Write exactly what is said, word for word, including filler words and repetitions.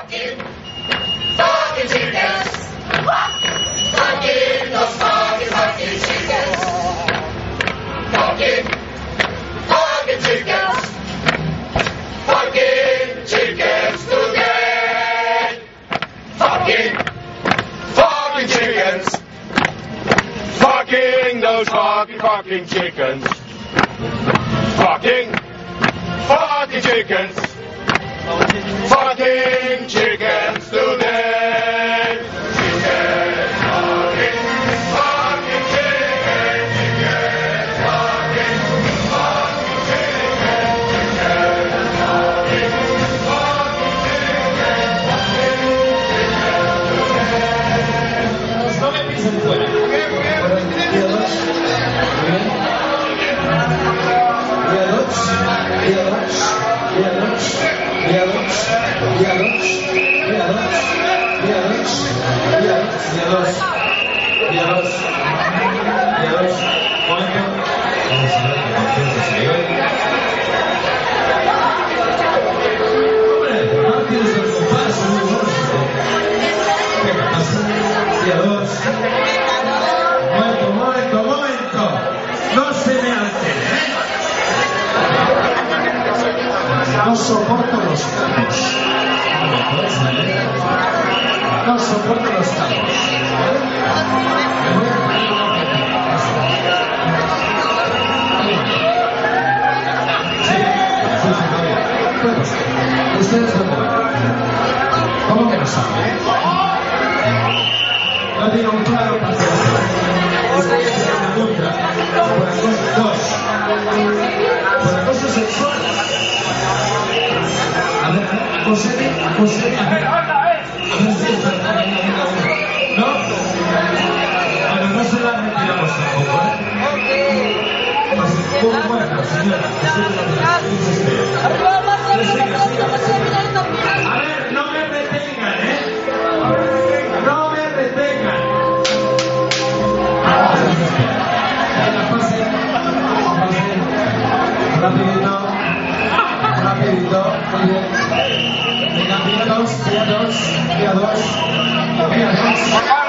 Fucking, fucking chickens. Fucking those fucking, fucking chickens. Fucking, fucking chickens. Fucking chickens today. Fucking, fucking chickens. Fucking those fucking, fucking chickens. Fucking, fucking chickens. Fucking chickens today. Chickens, fucking, fucking chickens. Chickens, fucking, fucking chickens. Chickens, fucking, fucking chickens. No me pisen fuera. Momento, momento, momento. No se me altere, ¿eh? No soporto los cambios. No soporto los cambios. Sí, sí, sí, bien. Bueno, ustedes no pueden. ¿Cómo que no saben? No tiene un claro paso. Ustedes tienen una multa por acoso, dos, por acoso sexual. A ver, a ver, acosé, acosé, a ver, a ver si es verdad. ¿No? Bueno, no se la retiramos tampoco, ¿eh? Pues, bueno, señora, a ver, no me retengan, ¿eh? No me retengan. Venga, pase, pase, rapidito, rapidito, muy bien. Venga, tirados, tirados, tirados, tirados.